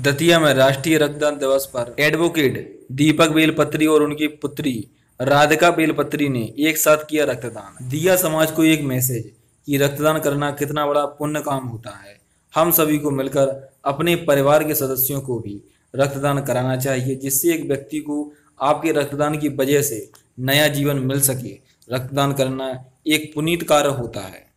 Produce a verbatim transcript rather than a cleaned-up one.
दतिया में राष्ट्रीय रक्तदान दिवस पर एडवोकेट दीपक बेलपत्री और उनकी पुत्री राधिका बेलपत्री ने एक साथ किया रक्तदान। दिया समाज को एक मैसेज कि रक्तदान करना कितना बड़ा पुण्य काम होता है। हम सभी को मिलकर अपने परिवार के सदस्यों को भी रक्तदान कराना चाहिए, जिससे एक व्यक्ति को आपके रक्तदान की वजह से नया जीवन मिल सके। रक्तदान करना एक पुनीत कार्य होता है।